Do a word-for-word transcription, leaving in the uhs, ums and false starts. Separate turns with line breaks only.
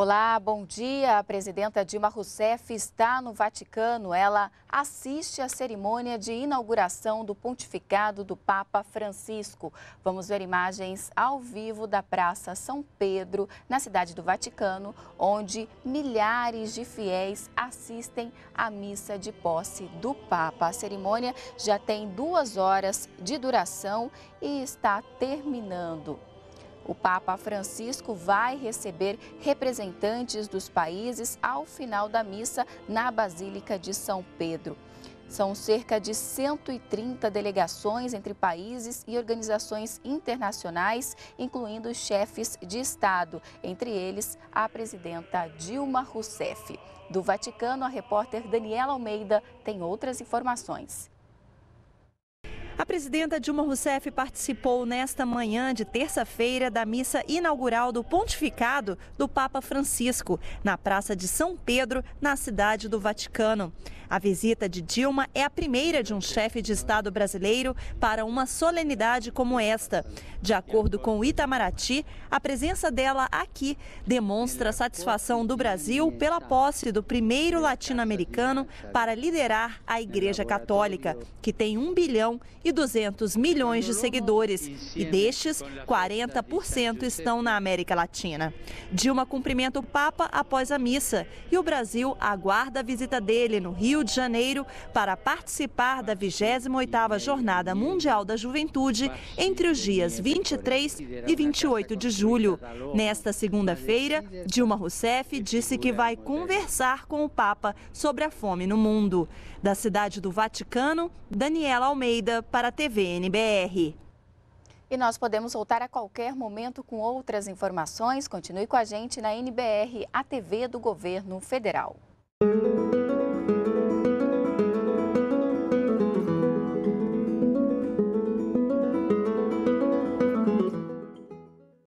Olá, bom dia. A presidenta Dilma Rousseff está no Vaticano. Ela assiste à cerimônia de inauguração do pontificado do Papa Francisco. Vamos ver imagens ao vivo da Praça São Pedro, na cidade do Vaticano, onde milhares de fiéis assistem à missa de posse do Papa. A cerimônia já tem duas horas de duração e está terminando. O Papa Francisco vai receber representantes dos países ao final da missa na Basílica de São Pedro. São cerca de cento e trinta delegações entre países e organizações internacionais, incluindo os chefes de Estado, entre eles a presidenta Dilma Rousseff. Do Vaticano, a repórter Daniela Almeida tem outras informações.
A presidenta Dilma Rousseff participou nesta manhã de terça-feira da missa inaugural do pontificado do Papa Francisco, na Praça de São Pedro, na cidade do Vaticano. A visita de Dilma é a primeira de um chefe de Estado brasileiro para uma solenidade como esta. De acordo com o Itamaraty, a presença dela aqui demonstra a satisfação do Brasil pela posse do primeiro latino-americano para liderar a Igreja Católica, que tem um bilhão e duzentos milhões de seguidores, e destes, quarenta por cento estão na América Latina. Dilma cumprimenta o Papa após a missa e o Brasil aguarda a visita dele no Rio de Janeiro para participar da vigésima oitava Jornada Mundial da Juventude entre os dias vinte e três e vinte e oito de julho. Nesta segunda-feira, Dilma Rousseff disse que vai conversar com o Papa sobre a fome no mundo. Da cidade do Vaticano, Daniela Almeida para a T V N B R.
E nós podemos voltar a qualquer momento com outras informações. Continue com a gente na N B R, a T V do Governo Federal.